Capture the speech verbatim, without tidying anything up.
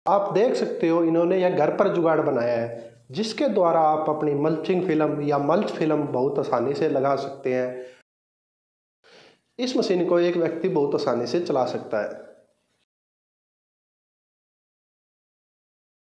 आप देख सकते हो इन्होंने यह घर पर जुगाड़ बनाया है जिसके द्वारा आप अपनी मल्चिंग फिल्म या मल्च फिल्म बहुत आसानी से लगा सकते हैं। इस मशीन को एक व्यक्ति बहुत आसानी से चला सकता है।